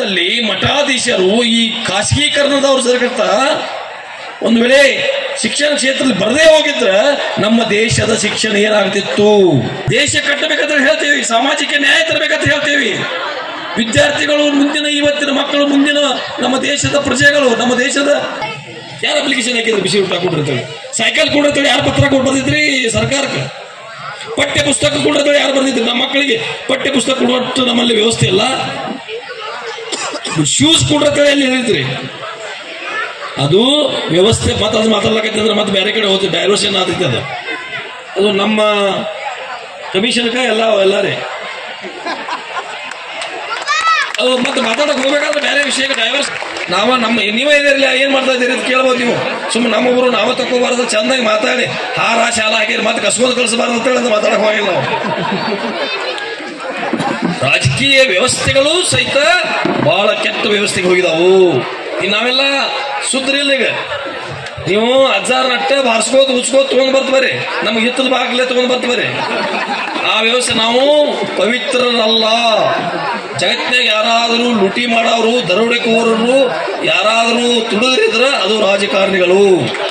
ಅಲ್ಲಿ ಮಠಾಧೀಶರು ಈ ಖಾಸಗೀಕರಣದವ್ರು ಸರ್ಕತ್ತ ಒಂದು ವೇಳೆ ಶಿಕ್ಷಣ ಕ್ಷೇತ್ರದಲ್ಲಿ ಬರದೇ ಹೋಗಿದ್ರೆ ನಮ್ಮ ದೇಶದ ಶಿಕ್ಷಣ ಏನಾಗ್ತಿತ್ತು? ದೇಶ ಕಟ್ಟಬೇಕಂತ ಹೇಳ್ತೇವೆ, ಸಾಮಾಜಿಕ ನ್ಯಾಯ ತರಬೇಕಂತ ಹೇಳ್ತೇವೆ. ವಿದ್ಯಾರ್ಥಿಗಳು ಮುಂದಿನ ಇವತ್ತಿನ ಮಕ್ಕಳು ಮುಂದಿನ ನಮ್ಮ ದೇಶದ ಪ್ರಜೆಗಳು, ನಮ್ಮ ದೇಶದ ಯಾರು ಅಪ್ಲಿಕೇಶನ್ ಹಾಕಿದ್ರು ಬಿಸಿ ಊಟ ಕೊಟ್ಟಿರ್ತೇವೆ, ಸೈಕಲ್ ಕೊಡಿರ್ತೇವೆ, ಯಾರು ಪತ್ರ ಕೊಟ್ಟು ಬಂದಿದ್ರಿ ಸರ್ಕಾರಕ್ಕೆ, ಪಠ್ಯ ಪುಸ್ತಕ ಕೊಡಿರ್ತೇವೆ ಯಾರು ಬಂದಿದ್ರಿ, ನಮ್ಮ ಮಕ್ಕಳಿಗೆ ಪಠ್ಯ ಪುಸ್ತಕ ಕೊಡುವಷ್ಟು ನಮ್ಮಲ್ಲಿ ವ್ಯವಸ್ಥೆ ಇಲ್ಲ. ಶೂಸ್ ಕೊಡಿರ್ತೇವೆ ಎಲ್ಲಿ ಹೇಳಿದ್ರಿ? ಅದು ವ್ಯವಸ್ಥೆ ಮತ್ತೆ ಅದು ಮಾತಾಡ್ಲಕತ್ತಿದ್ರೆ ಮತ್ತೆ ಬೇರೆ ಕಡೆ ಹೋಗ್ತದೆ, ಡೈವರ್ಷನ್ ಆಗ್ತೈತೆ. ಅದು ನಮ್ಮ ಕಮಿಷನ್ಕ ಎಲ್ಲರೇ ಅದು ಮತ್ತೆ ಮಾತಾಡಕ್ ಹೋಗ್ಬೇಕಾದ್ರೆ ಬೇರೆ ವಿಷಯಕ್ಕೆ ಡೈವರ್ಸ್ ನೀವೇ ಇದಿರಲಿ ಏನ್ ಮಾಡ್ತಾ ಇದ್ದೀರಿ ಅಂತ ಕೇಳ್ಬೋದು ನೀವು. ಸುಮ್ಮನೆ ನಮ್ಮೊಬ್ಬರು ನಾವೇ ತಗೋಬಾರ್ದು, ಚಂದಾಗಿ ಮಾತಾಡಿ ಹಾರ ಶಾಲ ಹಾಕಿರಿ ಮತ್ತೆ ಕಸ್ಕೊಂಡು ಕಳಿಸಬಾರ್ದು ಅಂತ ಹೇಳಿ ಮಾತಾಡಕ್ ಹೋಗಿಲ್ಲ ನಾವು. ರಾಜಕೀಯ ವ್ಯವಸ್ಥೆಗಳು ಸಹಿತ ಬಹಳ ಕೆಟ್ಟ ವ್ಯವಸ್ಥೆಗೆ ಹೋಗಿದಾವು. ನಾವೆಲ್ಲ ಸುದ್ರಿಲ್ಲ. ಈಗ ನೀವು ಅಜ್ಜಾರ ನಟ್ಟ ಬಾರ್ಸ್ಕೋತ ಉಚ್ಕೋತ ತಗೊಂಡ್ ಬರ್ತಬರಿ, ನಮ್ಗೆ ಹಿತ್ತದ ಬಾಗ್ಲೇ ತಗೊಂಡ್ ಬರ್ತಬರಿ. ಆ ವ್ಯವಸ್ಥೆ ನಾವು ಪವಿತ್ರರಲ್ಲ. ಜಗತ್ತಿನಾಗ ಯಾರಾದರೂ ಲೂಟಿ ಮಾಡೋರು, ದರೋಡೆಕೋರರು ಯಾರಾದರೂ ತುಡುಗರಿದ್ರ ಅದು ರಾಜಕಾರಣಿಗಳು.